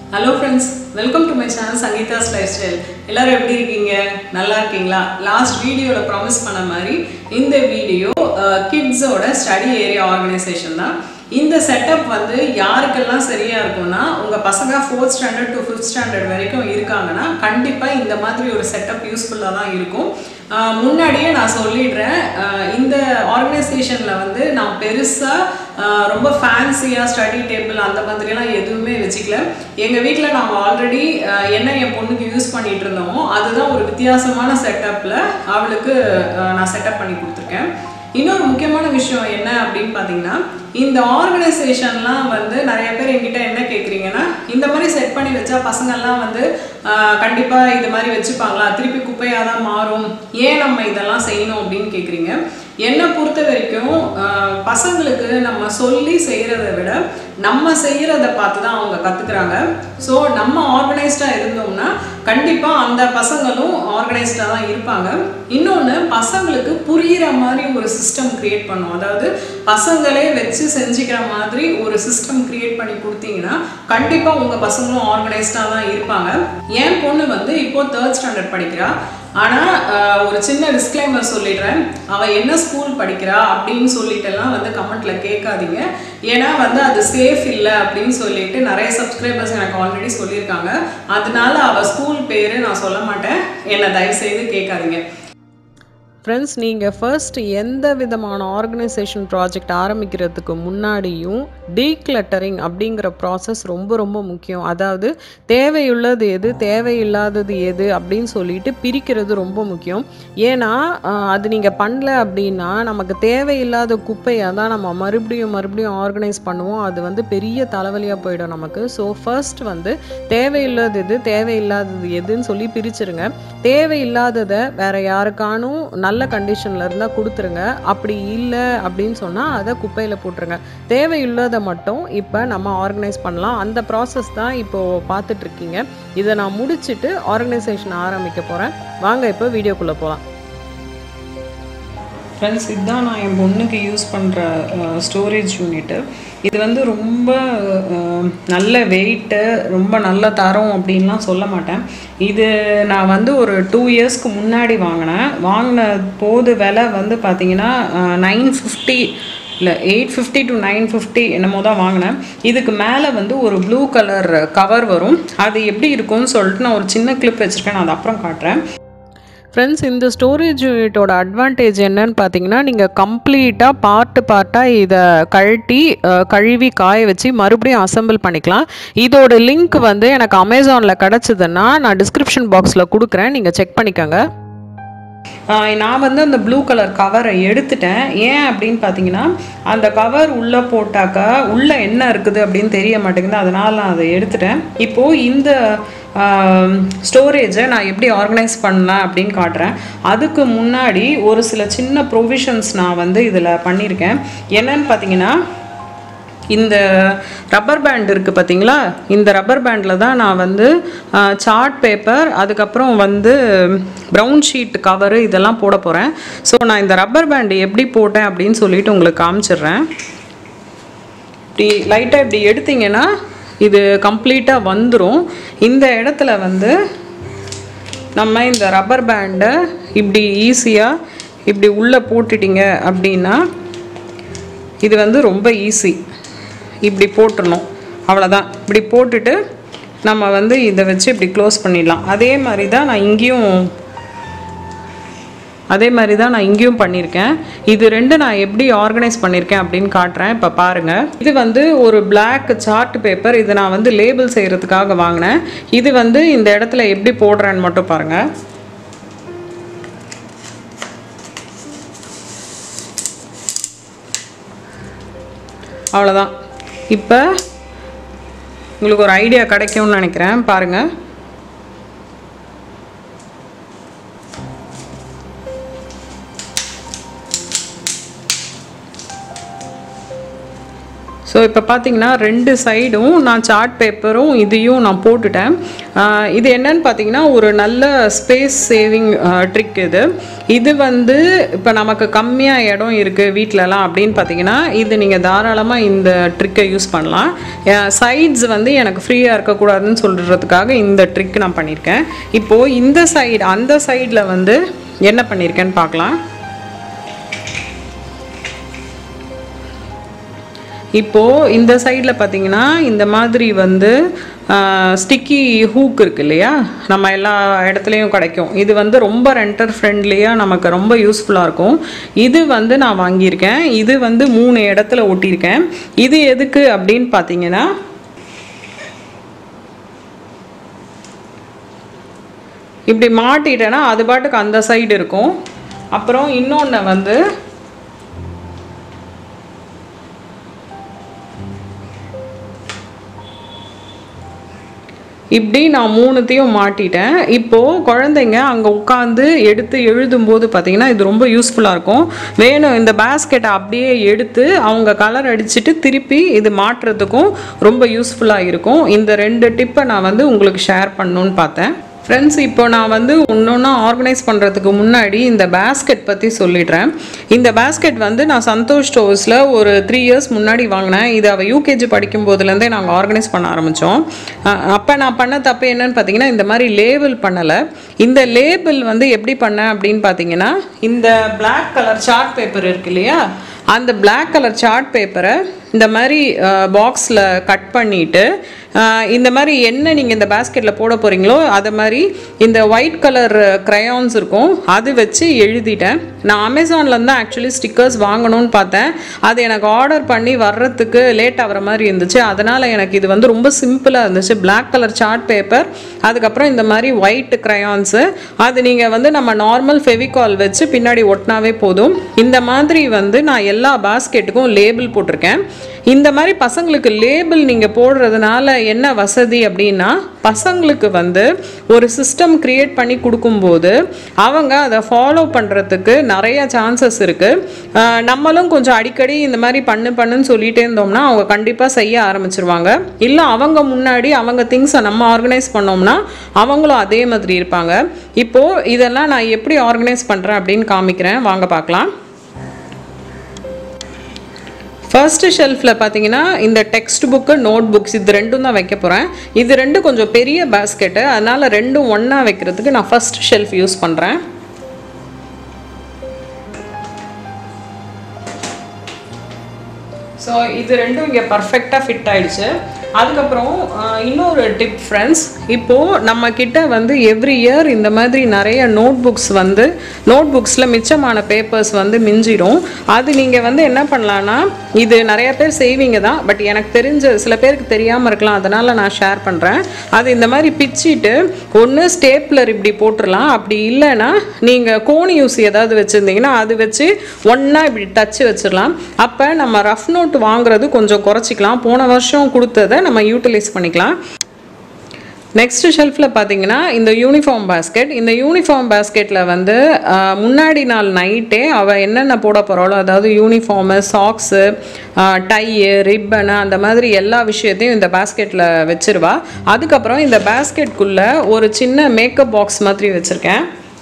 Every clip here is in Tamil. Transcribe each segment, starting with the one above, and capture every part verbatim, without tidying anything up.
Hello friends, welcome to my channel Sangeeta's Lifestyle. எல்லாரும் எப்படி இருக்கீங்க? நல்லா இருக்கீங்களா? லாஸ்ட் வீடியோல ப்ராமிஸ் பண்ண மாதிரி இந்த வீடியோ kids ஓட ஸ்டடி ஏரியா ஆர்கனைசேஷன் தான். இந்த செட்டப் வந்து யாருக்கெல்லாம் சரியா இருக்கும்னா உங்க பசங்க fourth standard to fifth standard வரைக்கும் இருக்காங்கன்னா கண்டிப்பா இந்த மாதிரி ஒரு செட்டப் யூஸ்ஃபுல்லா தான் இருக்கும். முன்னாடியே நான் சொல்லிடுறேன் இந்த ஆர்கனைசேஷன்ல வந்து நான் பெருசா ரொம்ப ஃபேன்சியா ஸ்டடி டேபிள் அந்த மாதிரிலாம் எதுவுமே வச்சுக்கல. எங்க வீட்டில் நாங்க ஆல்ரெடி என்ன என் பொண்ணுக்கு யூஸ் பண்ணிட்டு இருந்தோமோ அதுதான் ஒரு வித்தியாசமான செட்டப்ல அவளுக்கு நான் செட்டப் பண்ணி கொடுத்துருக்கேன். இன்னொரு முக்கியமான விஷயம் என்ன அப்படின்னு பார்த்தீங்கன்னா இந்த ஆர்கனைசேஷன்லாம் வந்து நிறைய பேர் என்கிட்ட என்ன கேட்குறீங்கன்னா இந்த மாதிரி செட் பண்ணி வச்சா பசங்கள்லாம் வந்து கண்டிப்பாக இது மாதிரி வச்சுப்பாங்களா, திருப்பி குப்பையாக தான் மாறும், ஏன் நம்ம இதெல்லாம் செய்யணும் அப்படின்னு கேட்குறீங்க. என்னை பொறுத்த வரைக்கும் பசங்களுக்கு நம்ம சொல்லி செய்கிறத விட நம்ம செய்கிறத பார்த்து தான் அவங்க கற்றுக்குறாங்க. ஸோ நம்ம ஆர்கனைஸ்டாக இருந்தோம்னா கண்டிப்பாக அந்த பசங்களும் ஆர்கனைஸ்டாக தான் இருப்பாங்க. இன்னொன்று பசங்களுக்கு புரிகிற மாதிரி ஒரு சிஸ்டம் க்ரியேட் பண்ணும். அதாவது பசங்களே வச்சு செஞ்சுக்கிற மாதிரி ஒரு சிஸ்டம் க்ரியேட் பண்ணி கொடுத்தீங்கன்னா கண்டிப்பாக உங்கள் பசங்களும் ஆர்கனைஸ்டாக தான் இருப்பாங்க. என் பொண்ணு வந்து இப்போது தேர்ட் ஸ்டாண்டர்ட் படிக்கிறா. ஆனால் ஒரு சின்ன டிஸ்க்ளைமர் சொல்லிடுறேன், அவள் என்ன ஸ்கூல் படிக்கிறா அப்படின்னு சொல்லிட்டுலாம் வந்து கமெண்ட்டில் கேட்காதீங்க. ஏன்னா வந்து அது சேஃப் இல்லை அப்படின்னு சொல்லிட்டு நிறைய சப்ஸ்கிரைபர்ஸ் எனக்கு ஆல்ரெடி சொல்லியிருக்காங்க. அதனால அவள் ஸ்கூல் பேர் நான் சொல்ல மாட்டேன், என்னை தயவுசெய்து கேட்காதீங்க. ஃப்ரெண்ட்ஸ், நீங்கள் ஃபர்ஸ்ட் எந்த விதமான ஆர்கனைசேஷன் ப்ராஜெக்ட் ஆரம்பிக்கிறதுக்கு முன்னாடியும் டீக்ளட்டரிங் அப்படிங்கிற ப்ராசஸ் ரொம்ப ரொம்ப முக்கியம். அதாவது தேவையுள்ளது எது தேவையில்லாதது எது அப்படின்னு சொல்லிட்டு பிரிக்கிறது ரொம்ப முக்கியம். ஏன்னா அது நீங்கள் பண்ணல அப்படின்னா நமக்கு தேவையில்லாத குப்பையாக தான் நம்ம மறுபடியும் மறுபடியும் ஆர்கனைஸ் பண்ணுவோம். அது வந்து பெரிய தலைவலியாக போயிடும் நமக்கு. ஸோ ஃபர்ஸ்ட் வந்து தேவையுள்ளது எது தேவையில்லாதது எதுன்னு சொல்லி பிரிச்சுருங்க. தேவையில்லாததை வேற யாருக்கானும் நல்ல கண்டிஷனில் இருந்தால் கொடுத்துருங்க. அப்படி இல்லை அப்படின்னு சொன்னால் அதை குப்பையில் போட்டுருங்க. தேவையுள்ளதை மட்டும் இப்போ நம்ம ஆர்கனைஸ் பண்ணலாம். அந்த ப்ராசஸ் தான் இப்போது பார்த்துட்ருக்கீங்க. இதை நான் முடிச்சுட்டு ஆர்கனைசேஷன் ஆரம்பிக்க போகிறேன். வாங்க இப்போ வீடியோக்குள்ளே போகலாம். ஃப்ரெண்ட்ஸ், இதுதான் நான் என் பொண்ணுக்கு யூஸ் பண்ணுற ஸ்டோரேஜ் யூனிட்டு. இது வந்து ரொம்ப நல்ல வெயிட்டு, ரொம்ப நல்ல தரம் அப்படின்லாம் சொல்ல மாட்டேன். இது நான் வந்து ஒரு டூ இயர்ஸ்க்கு முன்னாடி வாங்கினேன். வாங்கின போது விலை வந்து பார்த்திங்கன்னா நைன் ஃபிஃப்டி இல்லை eight fifty to nine fifty என்னமோ தான் வாங்கினேன். இதுக்கு மேலே வந்து ஒரு ப்ளூ கலர் கவர் வரும். அது எப்படி இருக்கும்னு சொல்லிட்டு நான் ஒரு சின்ன கிளிப் வச்சுருக்கேன், நான் அதை அப்புறம் காட்டுறேன். ஃப்ரெண்ட்ஸ், இந்த ஸ்டோரேஜ் யூனிட்டோட அட்வான்டேஜ் என்னன்னு பார்த்தீங்கன்னா நீங்கள் கம்ப்ளீட்டாக பார்ட்டு பார்ட்டாக இதை கழட்டி கழுவி காய வச்சு மறுபடியும் அசம்பிள் பண்ணிக்கலாம். இதோட லிங்க் வந்து எனக்கு அமேசானில் கிடச்சிதுன்னா நான் டிஸ்கிரிப்ஷன் பாக்ஸில் கொடுக்குறேன், நீங்கள் செக் பண்ணிக்கோங்க. நான் வந்து அந்த ப்ளூ கலர் கவரை எடுத்துட்டேன். ஏன் அப்படின்னு பார்த்தீங்கன்னா அந்த கவர் உள்ளே போட்டாக்கா உள்ளே என்ன இருக்குது அப்படின்னு தெரிய மாட்டேங்குது. அதனால் நான் அதை எடுத்துட்டேன். இப்போது இந்த ஸ்டோரேஜை நான் எப்படி ஆர்கனைஸ் பண்ணலாம் அப்படின்னு காட்டுறேன். அதுக்கு முன்னாடி ஒரு சில சின்ன ப்ரொவிஷன்ஸ் நான் வந்து இதில் பண்ணியிருக்கேன். என்னன்னு பார்த்தீங்கன்னா இந்த ரப்பர் பேண்ட் இருக்குது பார்த்தீங்களா, இந்த ரப்பர் பேண்டில் தான் நான் வந்து சார்ட் பேப்பர், அதுக்கப்புறம் வந்து ப்ரௌன் ஷீட் கவரு இதெல்லாம் போட போகிறேன். ஸோ நான் இந்த ரப்பர் பேண்டு எப்படி போட்டேன் அப்படின்னு சொல்லிட்டு உங்களுக்கு காமிச்சிடுறேன். இப்படி லைட்டாக இப்படி எடுத்திங்கன்னா இது கம்ப்ளீட்டாக வந்துடும். இந்த இடத்துல வந்து நம்ம இந்த ரப்பர் பேண்டை இப்படி ஈஸியாக இப்படி உள்ளே போட்டுட்டிங்க அப்படின்னா இது வந்து ரொம்ப ஈஸி. இப்படி போட்டுடணும், அவ்வளோதான். இப்படி போட்டுட்டு நம்ம வந்து இதை வச்சு இப்படி க்ளோஸ் பண்ணிடலாம். அதே மாதிரி தான் நான் இங்கேயும் அதே மாதிரி தான் நான் இங்கேயும் பண்ணியிருக்கேன். இது ரெண்டு நான் எப்படி ஆர்கனைஸ் பண்ணியிருக்கேன் அப்படின்னு காட்டுறேன். இப்போ பாருங்கள், இது வந்து ஒரு பிளாக் சார்ட் பேப்பர். இது நான் வந்து லேபிள் செய்கிறதுக்காக வாங்கினேன். இது வந்து இந்த இடத்துல எப்படி போடுறேன்னு மட்டும் பாருங்கள். அவ்வளோதான். இப்போ உங்களுக்கு ஒரு ஐடியா கிடைக்கும்னு நினைக்கிறேன். பாருங்கள், ஸோ இப்போ பார்த்தீங்கன்னா ரெண்டு சைடும் நான் சார்ட் பேப்பரும் இதையும் நான் போட்டுட்டேன். இது என்னன்னு பார்த்தீங்கன்னா ஒரு நல்ல ஸ்பேஸ் சேவிங் ட்ரிக் இது. இது வந்து இப்போ நமக்கு கம்மியாக இடம் இருக்குது வீட்டிலலாம் அப்படின்னு பார்த்தீங்கன்னா இது நீங்கள் தாராளமாக இந்த ட்ரிக்கை யூஸ் பண்ணலாம். சைட்ஸ் வந்து எனக்கு ஃப்ரீயாக இருக்கக்கூடாதுன்னு சொல்கிறதுக்காக இந்த ட்ரிக் நான் பண்ணியிருக்கேன். இப்போது இந்த சைடு அந்த சைடில் வந்து என்ன பண்ணியிருக்கேன்னு பார்க்கலாம். இப்போது இந்த சைடில் பார்த்தீங்கன்னா இந்த மாதிரி வந்து ஸ்டிக்கி ஹூக் இருக்குது இல்லையா, நம்ம எல்லா இடத்துலையும் கிடைக்கும். இது வந்து ரொம்ப ரெண்டர் ஃப்ரெண்ட்லியாக நமக்கு ரொம்ப யூஸ்ஃபுல்லாக இருக்கும். இது வந்து நான் வாங்கியிருக்கேன். இது வந்து மூணு இடத்துல ஒட்டியிருக்கேன். இது எதுக்கு அப்படின்னு பார்த்தீங்கன்னா இப்படி மாட்டிட்டேன்னா அது பாட்டுக்கு அந்த சைடு இருக்கும். அப்புறம் இன்னொன்று வந்து இப்படி நான் மூணுத்தையும் மாட்டிட்டேன். இப்போது குழந்தைங்க அங்கே உட்காந்து எடுத்து எழுதும்போது பார்த்திங்கன்னா இது ரொம்ப யூஸ்ஃபுல்லாக இருக்கும். வேணும் இந்த பேஸ்கெட்டை அப்படியே எடுத்து அவங்க கலர் அடிச்சுட்டு திருப்பி இது மாட்டுறதுக்கும் ரொம்ப யூஸ்ஃபுல்லாக இருக்கும். இந்த ரெண்டு டிப்பை நான் வந்து உங்களுக்கு ஷேர் பண்ணணுன்னு பார்த்தேன். ஃப்ரெண்ட்ஸ், இப்போ நான் வந்து ஒன்றொன்னா ஆர்கனைஸ் பண்ணுறதுக்கு முன்னாடி இந்த பேஸ்கெட் பற்றி சொல்லிடுறேன். இந்த பேஸ்கெட் வந்து நான் சந்தோஷ் ஸ்டோர்ஸில் ஒரு த்ரீ இயர்ஸ் முன்னாடி வாங்கினேன். இது அவள் யூகேஜி படிக்கும் போதுலேருந்தே நாங்கள் ஆர்கனைஸ் பண்ண ஆரம்பித்தோம். அப்போ நான் பண்ண தப்பு என்னன்னு பார்த்தீங்கன்னா இந்த மாதிரி லேபிள் பண்ணலை. இந்த லேபிள் வந்து எப்படி பண்ணேன் அப்படின்னு பார்த்தீங்கன்னா இந்த பிளாக் கலர் சார்ட் பேப்பர் இருக்கு இல்லையா, அந்த பிளாக் கலர் சார்ட் பேப்பரை இந்த மாதிரி பாக்ஸில் கட் பண்ணிவிட்டு இந்த மாதிரி என்ன நீங்கள் இந்த பேஸ்கெட்டில் போட போகிறீங்களோ அதை மாதிரி இந்த ஒயிட் கலர் க்ரையான்ஸ் இருக்கும் அது வச்சு எழுதிட்டேன். நான் அமேசான்லேருந்து தான் ஆக்சுவலி ஸ்டிக்கர்ஸ் வாங்கணும்னு பார்த்தேன். அது எனக்கு ஆர்டர் பண்ணி வர்றதுக்கு லேட் ஆகிற மாதிரி இருந்துச்சு. அதனால் எனக்கு இது வந்து ரொம்ப சிம்பிளாக இருந்துச்சு. பிளாக் கலர் சார்ட் பேப்பர், அதுக்கப்புறம் இந்த மாதிரி ஒயிட் க்ரையான்ஸு, அது நீங்கள் வந்து நம்ம நார்மல் ஃபெவிகால் வச்சு பின்னாடி ஒட்டினாவே போதும். இந்த மாதிரி வந்து நான் எல்லா பேஸ்கெட்டுக்கும் லேபிள் போட்டிருக்கேன். இந்த மாதிரி பசங்களுக்கு லேபிள் நீங்கள் போடுறதுனால என்ன வசதி அப்படின்னா பசங்களுக்கு வந்து ஒரு சிஸ்டம் கிரியேட் பண்ணி கொடுக்கும்போது அவங்க அதை ஃபாலோ பண்ணுறதுக்கு நிறைய சான்சஸ் இருக்குது. நம்மளும் கொஞ்சம் அடிக்கடி இந்த மாதிரி பண்ணு பண்ணுன்னு சொல்லிகிட்டே இருந்தோம்னா அவங்க கண்டிப்பாக செய்ய ஆரம்பிச்சிருவாங்க. இல்லை அவங்க முன்னாடி அவங்க திங்ஸை நம்ம ஆர்கனைஸ் பண்ணோம்னா அவங்களும் அதே மாதிரி இருப்பாங்க. இப்போது இதெல்லாம் நான் எப்படி ஆர்கனைஸ் பண்ணுறேன் அப்படின்னு காமிக்கிறேன், வாங்க பார்க்கலாம். ஃபர்ஸ்ட்டு ஷெல்ஃபில் பார்த்தீங்கன்னா இந்த டெக்ஸ்ட் புக்கு, நோட் புக்ஸ் இது ரெண்டும் தான் வைக்க போகிறேன். இது ரெண்டும் கொஞ்சம் பெரிய பேஸ்கெட்டு, அதனால் ரெண்டும் ஒன்றா வைக்கிறதுக்கு நான் ஃபர்ஸ்ட் ஷெல்ஃப் யூஸ் பண்ணுறேன். ஸோ இது ரெண்டும் இங்கே பர்ஃபெக்டாக ஃபிட் ஆகிடுச்சு. அதுக்கப்புறம் இன்னொரு டிப் ஃப்ரெண்ட்ஸ், இப்போது நம்மக்கிட்ட வந்து எவ்ரி இயர் இந்த மாதிரி நிறைய நோட் புக்ஸ் வந்து நோட் புக்ஸில் மிச்சமான பேப்பர்ஸ் வந்து மிஞ்சிடும். அது நீங்கள் வந்து என்ன பண்ணலான்னா, இது நிறைய பேர் செய்வீங்க தான், பட் எனக்கு தெரிஞ்ச சில பேருக்கு தெரியாமல் இருக்கலாம், அதனால் நான் ஷேர் பண்ணுறேன். அது இந்த மாதிரி பிச்சிட்டு ஒன்று ஸ்டேப்லர் இப்படி போட்டுடலாம். அப்படி இல்லைன்னா நீங்கள் கோணி ஊசி ஏதாவது வச்சுருந்தீங்கன்னா அது வச்சு ஒன்றா இப்படி டச்சு வச்சிடலாம். அப்போ நம்ம ரஃப் நோட் வாங்குறது கொஞ்சம் குறைச்சிக்கலாம். போன வருஷம் கொடுத்ததை நம்ம யூட்டிலைஸ் பண்ணிக்கலாம். நெக்ஸ்ட் ஷெல்ஃபில் பார்த்தீங்கன்னா இந்த யூனிஃபார்ம் பேஸ்கெட். இந்த யூனிஃபார்ம் பேஸ்கெட்டில் வந்து முன்னாடி நாள் நைட்டே அவள் என்னென்ன போட போகிறாளோ, அதாவது யூனிஃபார்மு, சாக்ஸு, டையு, ரிப்பனு, அந்த மாதிரி எல்லா விஷயத்தையும் இந்த பேஸ்கெட்டில் வச்சிருவா. அதுக்கப்புறம் இந்த பேஸ்கெட்குள்ளே ஒரு சின்ன மேக்கப் பாக்ஸ் மாதிரி வச்சுருக்கேன்.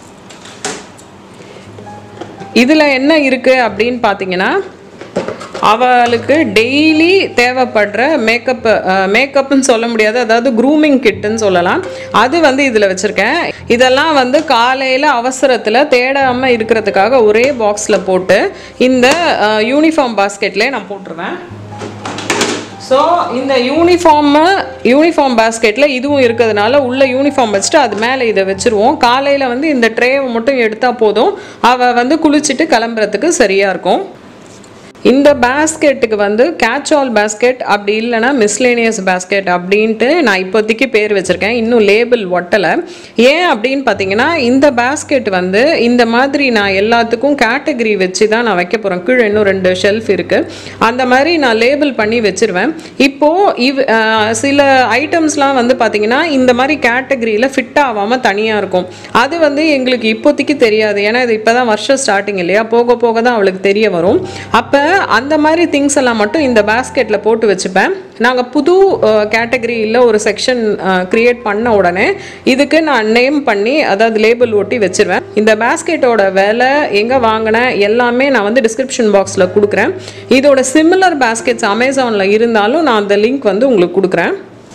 இதில் என்ன இருக்குது அப்படின்னு பார்த்தீங்கன்னா அவளுக்கு டெய்லி தேவைப்படுற மேக்கப் மேக்கப்னு சொல்ல முடியாது, அதாவது க்ரூமிங் கிட்டுன்னு சொல்லலாம். அது வந்து இதில் வச்சுருக்கேன். இதெல்லாம் வந்து காலையில் அவசரத்தில் தேடாமல் இருக்கிறதுக்காக ஒரே பாக்ஸில் போட்டு இந்த யூனிஃபார்ம் பாஸ்கெட்லேயே நான் போட்டுருவேன். ஸோ இந்த யூனிஃபார்மு யூனிஃபார்ம் பேஸ்கெட்டில் இதுவும் இருக்கிறதுனால உள்ள யூனிஃபார்ம் வச்சுட்டு அது மேலே இதை வச்சுருவோம். காலையில் வந்து இந்த ட்ரேவை மட்டும் எடுத்தால் போதும், அவள் வந்து குளிச்சுட்டு கிளம்புறதுக்கு சரியாக இருக்கும். இந்த பேஸ்கெட்டுக்கு வந்து கேட்ச் ஆல் பேஸ்கெட், அப்படி இல்லைனா மிஸ்லேனியஸ் பேஸ்கெட் அப்படின்ட்டு நான் இப்போதைக்கு பேர் வச்சுருக்கேன். இன்னும் லேபிள் ஒட்டலை. ஏன் அப்படின்னு பார்த்தீங்கன்னா இந்த பேஸ்கெட் வந்து இந்த மாதிரி நான் எல்லாத்துக்கும் கேட்டகரி வச்சு தான் நான் வைக்க போகிறேன். கீழே இன்னும் ரெண்டு ஷெல்ஃப் இருக்குது, அந்த மாதிரி நான் லேபிள் பண்ணி வச்சுருவேன். இப்போது இவ் சில ஐட்டம்ஸ்லாம் வந்து பார்த்திங்கன்னா இந்த மாதிரி கேட்டகரியில் ஃபிட் ஆகாமல் தனியாக இருக்கும். அது வந்து எங்களுக்கு இப்போதைக்கு தெரியாது, ஏன்னா இது இப்போ தான் வருஷம் ஸ்டார்டிங் இல்லையா, போக போக தான் அவளுக்கு தெரிய வரும். அப்போ அந்த மாதிரி திங்ஸ் எல்லாம் மட்டும் இந்த பேஸ்கெட்டில் போட்டு வச்சுப்பேன். நாங்கள் புது கேட்டகரியில் ஒரு செக்ஷன் க்ரியேட் பண்ண உடனே இதுக்கு நான் நேம் பண்ணி அதாவது லேபிள் ஒட்டி வச்சுருவேன். இந்த பேஸ்கெட்டோட விலை எங்கே வாங்கினேன் எல்லாமே நான் வந்து டிஸ்கிரிப்ஷன் பாக்ஸில் கொடுக்குறேன். இதோட சிமிலர் பேஸ்கெட்ஸ் அமேசானில் இருந்தாலும் நான் அந்த லிங்க் வந்து உங்களுக்கு கொடுக்குறேன்.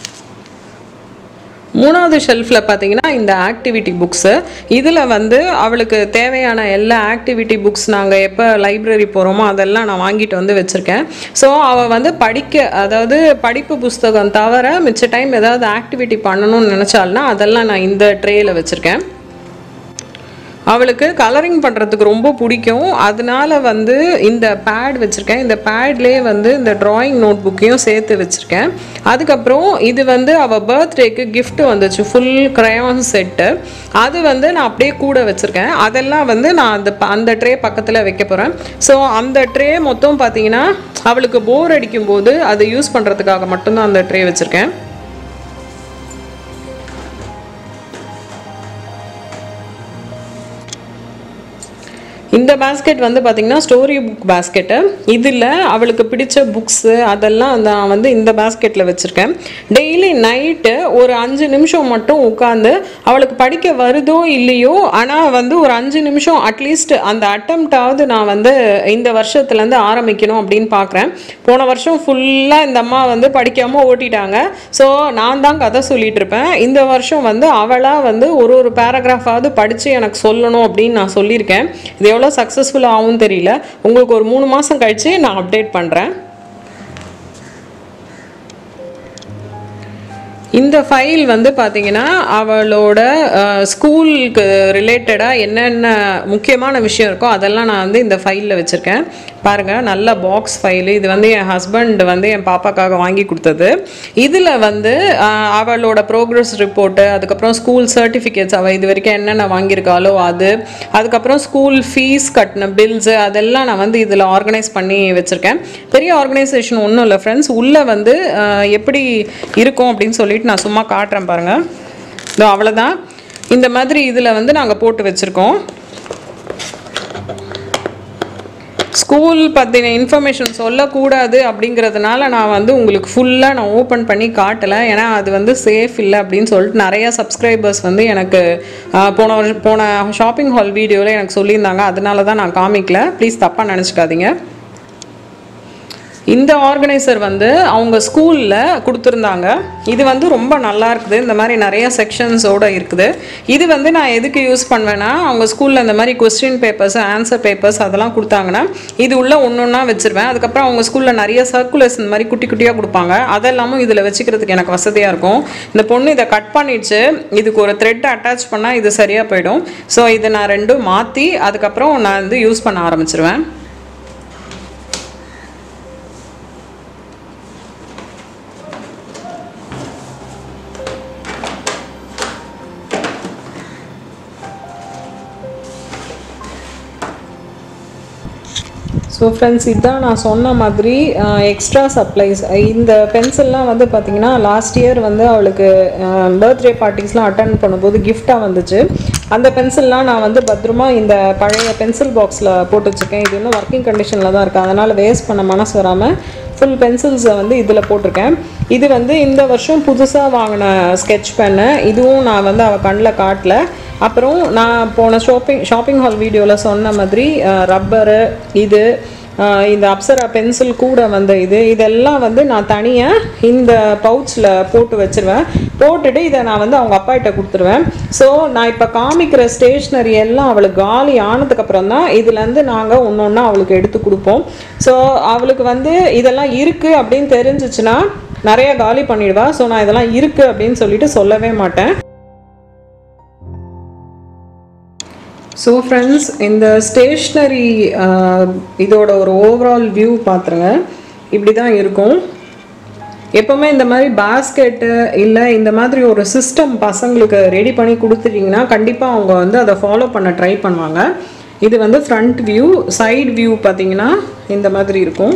மூணாவது ஷெல்ஃபில் பார்த்தீங்கன்னா இந்த ஆக்டிவிட்டி புக்ஸு. இதில் வந்து அவளுக்கு தேவையான எல்லா ஆக்டிவிட்டி புக்ஸ் நாங்கள் எப்போ லைப்ரரி போகிறோமோ அதெல்லாம் நான் வாங்கிட்டு வந்து வச்சுருக்கேன். ஸோ அவள் வந்து படிக்க அதாவது படிப்பு புஸ்தகம் தவிர மிச்ச டைம் ஏதாவது ஆக்டிவிட்டி பண்ணணும்னு நினச்சால்னா அதெல்லாம் நான் இந்த ட்ரேயில் வச்சுருக்கேன். அவளுக்கு கலரிங் பண்ணுறதுக்கு ரொம்ப பிடிக்கும். அதனால வந்து இந்த பேட் வச்சுருக்கேன். இந்த பேட்லேயே வந்து இந்த ட்ராயிங் நோட் புக்கையும் சேர்த்து வச்சுருக்கேன். அதுக்கப்புறம் இது வந்து அவள் பர்த்டேக்கு கிஃப்ட் வந்துச்சு, ஃபுல் க்ரையான் செட்டு. அது வந்து நான் அப்படியே கூட வச்சுருக்கேன். அதெல்லாம் வந்து நான் அந்த அந்த ட்ரே பக்கத்தில் வைக்க போகிறேன். ஸோ அந்த ட்ரே மொத்தம் பார்த்தீங்கன்னா அவளுக்கு போர் அடிக்கும்போது அதை யூஸ் பண்ணுறதுக்காக மட்டும்தான் அந்த ட்ரே வச்சுருக்கேன். இந்த பேஸ்கெட் வந்து பார்த்திங்கன்னா ஸ்டோரி புக் பேஸ்கெட்டு. இதில் அவளுக்கு பிடிச்ச புக்ஸு அதெல்லாம் நான் வந்து இந்த பேஸ்கெட்டில் வச்சுருக்கேன். டெய்லி நைட்டு ஒரு அஞ்சு நிமிஷம் மட்டும் உட்காந்து அவளுக்கு படிக்க வருதோ இல்லையோ, ஆனால் வந்து ஒரு அஞ்சு நிமிஷம் அட்லீஸ்ட் அந்த அட்டம்ப்டாவது நான் வந்து இந்த வருஷத்துலேருந்து ஆரம்பிக்கணும் அப்படின்னு பார்க்குறேன். போன வருஷம் ஃபுல்லாக இந்த அம்மா வந்து படிக்காமல் ஓட்டிட்டாங்க. ஸோ நான் தான் கதை சொல்லிகிட்டு இருப்பேன். இந்த வருஷம் வந்து அவளாக வந்து ஒரு ஒரு பேராகிராஃபாவது படித்து எனக்கு சொல்லணும் அப்படின்னு நான் சொல்லியிருக்கேன். இது எவ்வளோ சக்ஸஸ்ஃபுல்லாக ஆகும் தெரியல. உங்களுக்கு ஒரு மூணு மாதம் கழித்து நான் அப்டேட் பண்ணுறேன். இந்த ஃபைல் வந்து பார்த்திங்கன்னா அவளோட ஸ்கூலுக்கு ரிலேட்டடாக என்னென்ன முக்கியமான விஷயம் இருக்கோ அதெல்லாம் நான் வந்து இந்த ஃபைலில் வச்சுருக்கேன். பாருங்கள், நல்ல பாக்ஸ் ஃபைலு. இது வந்து என் ஹஸ்பண்ட் வந்து என் பாப்பாக்காக வாங்கி கொடுத்தது. இதில் வந்து அவளோட ப்ரோக்ரஸ் ரிப்போர்ட்டு, அதுக்கப்புறம் ஸ்கூல் சர்டிஃபிகேட்ஸ், அவள் இது வரைக்கும் என்னென்ன வாங்கியிருக்காளோ அது, அதுக்கப்புறம் ஸ்கூல் ஃபீஸ் கட்டின பில்ஸு, அதெல்லாம் நான் வந்து இதில் ஆர்கனைஸ் பண்ணி வச்சுருக்கேன். பெரிய ஆர்கனைசேஷன் ஒன்றும் இல்லை ஃப்ரெண்ட்ஸ். உள்ளே வந்து எப்படி இருக்கும் அப்படின்னு சொல்லிட்டு நான் சும்மா காட்டுறேன் பாருங்கள். இதோ அவ்வளோதான். இந்த மாதிரி இதில் வந்து நாங்கள் போட்டு வச்சுருக்கோம். ஸ்கூல் பற்றின இன்ஃபர்மேஷன் சொல்லக்கூடாது அப்படிங்கிறதுனால நான் வந்து உங்களுக்கு ஃபுல்லாக நான் ஓப்பன் பண்ணி காட்டலை. ஏன்னா அது வந்து சேஃப் இல்லை அப்படின்னு சொல்லிட்டு நிறையா சப்ஸ்கிரைபர்ஸ் வந்து எனக்கு போன வருஷம் போன ஷாப்பிங் ஹால் வீடியோவில் எனக்கு சொல்லியிருந்தாங்க. அதனால தான் நான் காமிக்கல. ப்ளீஸ் தப்பாக நினச்சிக்காதீங்க. இந்த ஆர்கனைசர் வந்து அவங்க ஸ்கூலில் கொடுத்துருந்தாங்க. இது வந்து ரொம்ப நல்லா இருக்குது. இந்த மாதிரி நிறைய செக்ஷன்ஸோடு இருக்குது. இது வந்து நான் எதுக்கு யூஸ் பண்ணுவேன்னா, அவங்க ஸ்கூலில் இந்த மாதிரி கொஸ்டின் பேப்பர்ஸ், ஆன்சர் பேப்பர்ஸ் அதெல்லாம் கொடுத்தாங்கன்னா இது உள்ளே ஒன்று ஒன்றா வச்சுருவேன். அதுக்கப்புறம் அவங்க ஸ்கூலில் நிறைய சர்க்குலர்ஸ் இந்த மாதிரி குட்டி குட்டியாக கொடுப்பாங்க. அதெல்லாமும் இதில் வச்சுக்கிறதுக்கு எனக்கு வசதியாக இருக்கும். இந்த பொண்ணு இதை கட் பண்ணிடுச்சு. இதுக்கு ஒரு த்ரெட் அட்டாச் பண்ணால் இது சரியாக போயிடும். ஸோ இதை நான் ரெண்டும் மாற்றி அதுக்கப்புறம் நான் வந்து யூஸ் பண்ண ஆரம்பிச்சிருவேன். ஸோ ஃப்ரெண்ட்ஸ், இதுதான் நான் சொன்ன மாதிரி எக்ஸ்ட்ரா சப்ளைஸ். இந்த பென்சில்லாம் வந்து பார்த்திங்கன்னா லாஸ்ட் இயர் வந்து அவளுக்கு பர்த்டே பார்ட்டிஸ்லாம் அட்டன் பண்ணும்போது கிஃப்டாக வந்துச்சு. அந்த பென்சில்லாம் நான் வந்து பத்திரமா இந்த பழைய பென்சில் பாக்ஸில் போட்டு வச்சுருக்கேன். இது இன்னும் ஒர்க்கிங் கண்டிஷனில் தான் இருக்குது. அதனால் வேஸ்ட் பண்ண மனசு வராமல் ஃபுல் பென்சில்ஸை வந்து இதில் போட்டிருக்கேன். இது வந்து இந்த வருஷம் புதுசாக வாங்கின ஸ்கெட்ச் பென்னு. இதுவும் நான் வந்து அவள் கண்ணில் காட்டல. அப்புறம் நான் போன ஷாப்பிங் ஷாப்பிங் ஹால் வீடியோவில் சொன்ன மாதிரி ரப்பரு, இது இந்த அப்சரா பென்சில் கூட வந்த இது இதெல்லாம் வந்து நான் தனியாக இந்த பவுச்சில் போட்டு வச்சுருவேன். போட்டுட்டு இதை நான் வந்து அவங்க அப்பாகிட்ட கொடுத்துருவேன். ஸோ நான் இப்போ காமிக்கிற ஸ்டேஷ்னரி எல்லாம் அவளுக்கு காலி ஆனதுக்கப்புறம் தான் இதுலேருந்து நாங்கள் ஒன்று ஒன்றா அவளுக்கு எடுத்து கொடுப்போம். ஸோ அவளுக்கு வந்து இதெல்லாம் இருக்குது அப்படின்னு தெரிஞ்சிச்சுன்னா நிறைய காலி பண்ணிடுவா. ஸோ நான் இதெல்லாம் இருக்குது அப்படின்னு சொல்லிட்டு சொல்லவே மாட்டேன். ஸோ ஃப்ரெண்ட்ஸ், இந்த ஸ்டேஷ்னரி இதோட ஒரு ஓவரால் வியூ பார்த்துருங்க. இப்படி தான் இருக்கும். எப்போவுமே இந்த மாதிரி பாஸ்கெட்டு இல்லை இந்த மாதிரி ஒரு சிஸ்டம் பசங்களுக்கு ரெடி பண்ணி கொடுத்துட்டிங்கன்னா கண்டிப்பாக அவங்க வந்து அதை ஃபாலோ பண்ண ட்ரை பண்ணுவாங்க. இது வந்து ஃப்ரண்ட் வியூ. சைடு வியூ பார்த்திங்கன்னா இந்த மாதிரி இருக்கும்.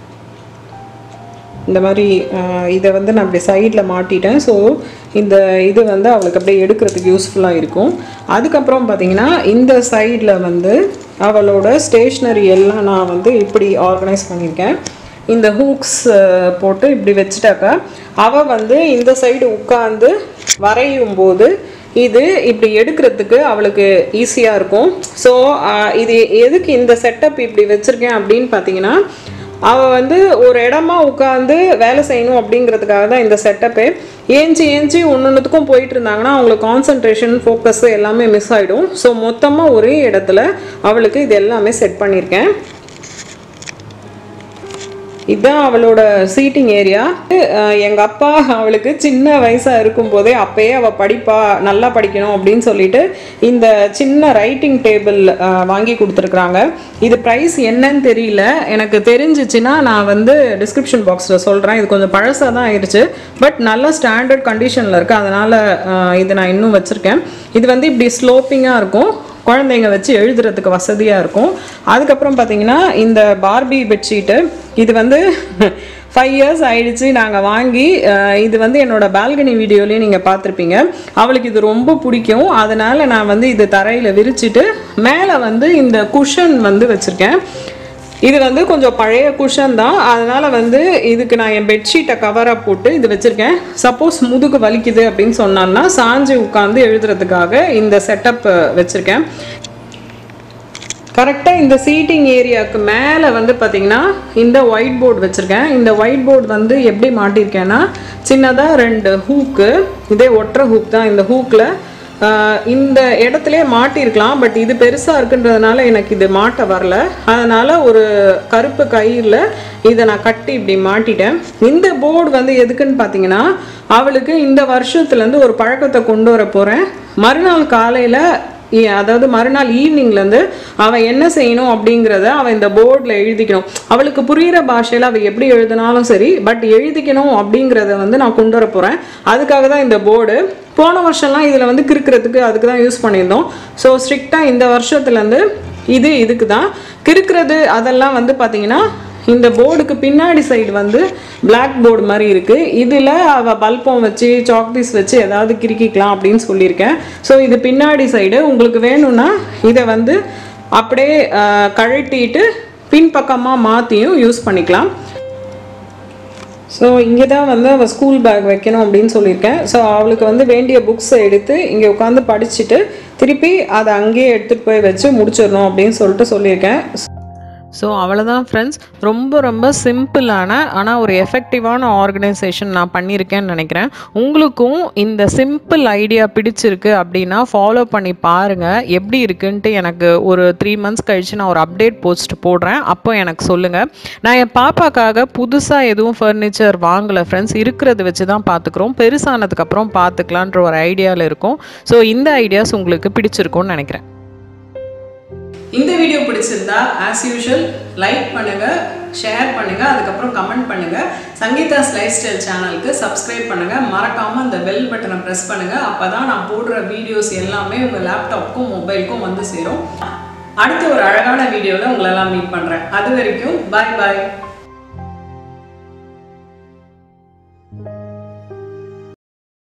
இந்த மாதிரி இதை வந்து நான் அப்படி சைடில் மாட்டிட்டேன். ஸோ இந்த இது வந்து அவளுக்கு அப்படியே எடுக்கிறதுக்கு யூஸ்ஃபுல்லாக இருக்கும். அதுக்கப்புறம் பார்த்திங்கன்னா இந்த சைடில் வந்து அவளோட ஸ்டேஷ்னரி எல்லாம் நான் வந்து இப்படி ஆர்கனைஸ் பண்ணியிருக்கேன். இந்த ஹூக்ஸ் போட்டு இப்படி வச்சுட்டாக்கா அவள் வந்து இந்த சைடு உட்காந்து வரையும் போது இது இப்படி எடுக்கிறதுக்கு அவளுக்கு ஈஸியாக இருக்கும். ஸோ இது எதுக்கு இந்த செட்டப் இப்படி வச்சுருக்கேன் அப்படின்னு பார்த்தீங்கன்னா, அவள் வந்து ஒரு இடமா உட்காந்து வேலை செய்யணும் அப்படிங்கிறதுக்காக தான் இந்த செட்டப்பே. ஏஞ்சி ஏஞ்சி ஒன்று ஒன்றுத்துக்கும் போயிட்டு இருந்தாங்கன்னா அவங்களுக்கு கான்சன்ட்ரேஷன், ஃபோக்கஸ் எல்லாமே மிஸ் ஆகிடும். ஸோ மொத்தமாக ஒரே இடத்துல அவளுக்கு இது எல்லாமே செட் பண்ணியிருக்கேன். இதுதான் அவளோட சீட்டிங் ஏரியா. எங்கள் அப்பா அவளுக்கு சின்ன வயசாக இருக்கும்போதே அப்போயே அவள் படிப்பா, நல்லா படிக்கணும் அப்படின்னு சொல்லிட்டு இந்த சின்ன ரைட்டிங் டேபிள் வாங்கி கொடுத்துருக்குறாங்க. இது ப்ரைஸ் என்னன்னு தெரியல, எனக்கு தெரிஞ்சிச்சுன்னா நான் வந்து டிஸ்கிரிப்ஷன் பாக்ஸில் சொல்கிறேன். இது கொஞ்சம் பழசாக தான் ஆயிடுச்சு, பட் நல்ல ஸ்டாண்டர்ட் கண்டிஷனில் இருக்குது. அதனால் இது நான் இன்னும் வச்சுருக்கேன். இது வந்து இப்படி ஸ்லோப்பிங்காக இருக்கும், குழந்தைங்க வச்சு எழுதுறதுக்கு வசதியாக இருக்கும். அதுக்கப்புறம் பார்த்தீங்கன்னா இந்த பார்பி பெட்ஷீட்டு, இது வந்து ஃபைவ் இயர்ஸ் ஆயிடுச்சு நாங்கள் வாங்கி. இது வந்து என்னோடய பால்கனி வீடியோலேயும் நீங்கள் பார்த்துருப்பீங்க. அவளுக்கு இது ரொம்ப பிடிக்கும். அதனால் நான் வந்து இது தரையில் விரிச்சிட்டு மேலே வந்து இந்த குஷன் வந்து வச்சுருக்கேன். இது வந்து கொஞ்சம் பழைய குஷன் தான், அதனால் வந்து இதுக்கு நான் என் பெட்ஷீட்டை கவராக போட்டு இது வச்சுருக்கேன். சப்போஸ் முதுகு வலிக்குது அப்படின்னு சொன்னான்னா சாஞ்சு உட்காந்து எழுதுறதுக்காக இந்த செட்டப் வச்சுருக்கேன். கரெக்டாக இந்த சீட்டிங் ஏரியாவுக்கு மேலே வந்து பார்த்திங்கன்னா இந்த ஒயிட் போர்டு வச்சுருக்கேன். இந்த ஒயிட் போர்டு வந்து எப்படி மாட்டியிருக்கேன்னா, சின்னதாக ரெண்டு ஹூக்கு, இதே ஒற்றை ஹூக் தான். இந்த ஹூக்கில் இந்த இடத்துலே மாட்டியிருக்கலாம், பட் இது பெருசாக இருக்குன்றதுனால எனக்கு இது மாட்ட வரல. அதனால் ஒரு கருப்பு கயிறில் இதை நான் கட்டி இப்படி மாட்டிட்டேன். இந்த போர்டு வந்து எதுக்குன்னு பார்த்தீங்கன்னா, அவளுக்கு இந்த வருஷத்துலேருந்து ஒரு பழக்கத்தை கொண்டு வர போகிறேன். மறுநாள் காலையில், அதாவது மறுநாள் ஈவினிங்லேருந்து அவள் என்ன செய்யணும் அப்படிங்கிறத அவள் இந்த போர்டில் எழுதிக்கணும். அவளுக்கு புரிகிற பாஷையில் அவள் எப்படி எழுதினாலும் சரி, பட் எழுதிக்கணும் அப்படிங்கிறத வந்து நான் கொண்டு வர போகிறேன். அதுக்காக தான் இந்த போர்டு. போன வருஷம்லாம் இதில் வந்து கிறுக்கிறதுக்கு அதுக்கு தான் யூஸ் பண்ணியிருந்தோம். ஸோ ஸ்ட்ரிக்டாக இந்த வருஷத்துலேருந்து இது இதுக்கு தான் கிறுக்கிறது. அதெல்லாம் வந்து பார்த்திங்கன்னா இந்த போர்டுக்கு பின்னாடி சைடு வந்து பிளாக் போர்டு மாதிரி இருக்குது. இதில் அவள் பல்பம் வச்சு சாக்பீஸ் வச்சு ஏதாவது கிறுக்கிக்கலாம் அப்படின்னு சொல்லியிருக்கேன். ஸோ இது பின்னாடி சைடு. உங்களுக்கு வேணும்னா இதை வந்து அப்படியே கழட்டிட்டு பின்பக்கமாக மாற்றியும் யூஸ் பண்ணிக்கலாம். ஸோ இங்கே தான் வந்து அவள் ஸ்கூல் பேக் வைக்கணும் அப்படின்னு சொல்லியிருக்கேன். ஸோ அவளுக்கு வந்து வேண்டிய புக்ஸை எடுத்து இங்கே உட்காந்து படிச்சுட்டு திருப்பி அதை அங்கேயே எடுத்துகிட்டு போய் வச்சு முடிச்சிடணும் அப்படின்னு சொல்லிட்டு சொல்லியிருக்கேன். ஸோ அவ்வளோதான் ஃப்ரெண்ட்ஸ், ரொம்ப ரொம்ப சிம்பிளான ஆனால் ஒரு எஃபெக்டிவான ஆர்கனைசேஷன் நான் பண்ணியிருக்கேன்னு நினைக்கிறேன். உங்களுக்கும் இந்த சிம்பிள் ஐடியா பிடிச்சிருக்கு அப்படின்னா ஃபாலோ பண்ணி பாருங்கள். எப்படி இருக்குன்ட்டு எனக்கு ஒரு த்ரீ மந்த்ஸ் கழித்து நான் ஒரு அப்டேட் போஸ்ட் போடுறேன், அப்போ எனக்கு சொல்லுங்கள். நான் என் பாப்பாக்காக புதுசாக எதுவும் ஃபர்னிச்சர் வாங்கலை ஃப்ரெண்ட்ஸ், இருக்கிறத வச்சு தான் பார்த்துக்குறோம். பெருசானதுக்கப்புறம் பார்த்துக்கலான்ற ஒரு ஐடியாவில் இருக்கும். ஸோ இந்த ஐடியாஸ் உங்களுக்கு பிடிச்சிருக்கும்னு நினைக்கிறேன். இந்த வீடியோ பிடிச்சிருந்தா ஆஸ் யூஷுவல் லைக் பண்ணுங்க, ஷேர் பண்ணுங்க, அதுக்கப்புறம் கமெண்ட் பண்ணுங்க. சங்கீதாஸ் லைஃப் ஸ்டைல் சேனலுக்கு சப்ஸ்கிரைப் பண்ணுங்க. மறக்காம அந்த பெல் பட்டனை ப்ரெஸ் பண்ணுங்க. அப்பதான் நான் போடுற வீடியோஸ் எல்லாமே உங்க லேப்டாப்க்கும் மொபைலுக்கும் வந்து சேரும். அடுத்த ஒரு அழகான வீடியோவில் உங்களெல்லாம் மீட் பண்றேன். அது வரைக்கும் பாய் பாய்.